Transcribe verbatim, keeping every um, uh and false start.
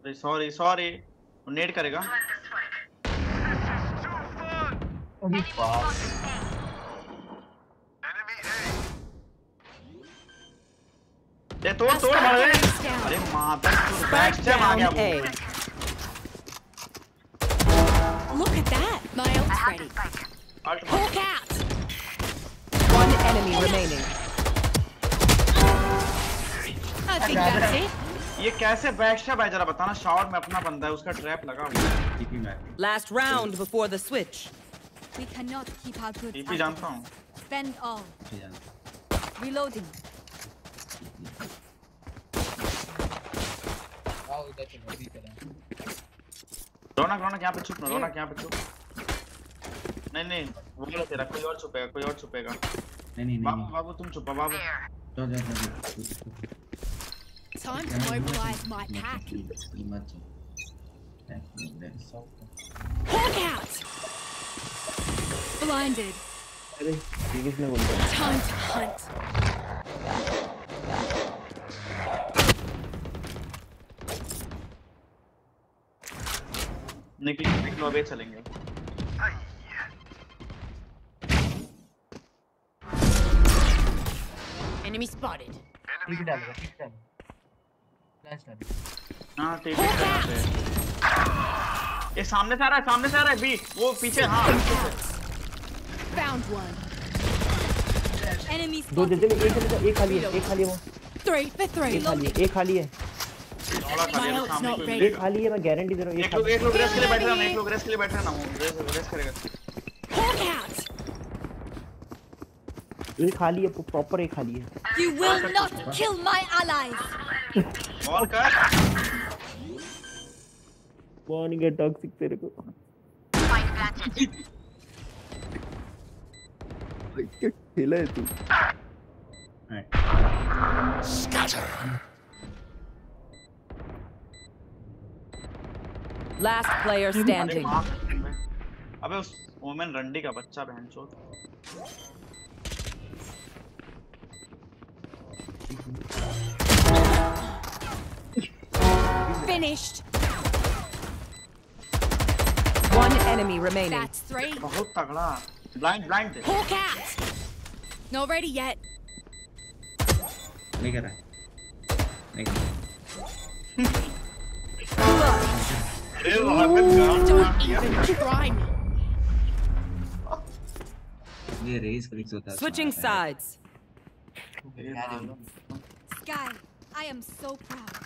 Sorry sorry net करेगा। अभी बाप ये तोड़ तोड़ मारे। अरे माता तू बैक से आ गया वो। Look at that. My ult's ready. Hawk out. One enemy remaining. I think that's it. ये कैसे बैक स्टेप है जरा बताना। शावर में अपना बंदा है उसका ट्रैप लगा हुआ है। टीपी में Last round before the switch. We cannot keep our goods. TP जानता हूँ। Spend all. Reloading. आओ इधर से अभी करें। रोना रोना यहाँ पे छुप ना रोना यहाँ पे छुप। नहीं नहीं वो वाला तेरा कोई और छुपेगा कोई और छुपेगा। नहीं नहीं नहीं बाबू बाबू तुम छुपा बाबू। जा जा जा। Time to mobilize my pack. Hawk out. Blinded. अरे किसने बोल दिया? Time to hunt. निकल निकलो अबे चलेंगे। Enemy spotted. टीपी डालेगा टीपी डालेगा। फ्लैश डालेगा। हाँ टीपी पे। ये सामने से आ रहा है सामने से आ रहा है बी वो पीछे हाँ। Found one. Enemy दो spotted. दे दे एक एक खाली है एक खाली है वो। Three for three. एक खाली है एक खाली है। My ult's not ready. एक खाली है मैं गारंटी दे रहा हूँ। एक लोग एक लोग रेस्ट के लिए बैठ रहा है एक लोग रेस्ट के लिए बैठ रहा है ना वो रेस्ट करेगा। Hawk out. एक खाली है प्रॉपर एक खाली है। You will not kill my allies. बॉल कर। कौन गया टॉक्सिक तेरे को? क्या खेला है तू? Scatter. Last player standing. अबे उस वोमेन रंडी का बच्चा बहनचोद। Finished. One enemy remaining. That's three. बहुत तगड़ा। Blind blind थे। Hawk out. Not ready yet. नहीं कर रहा नहीं कर Don't even try me. ये रेस क्लिक्स होता है Switching sides. Sky, I am so proud.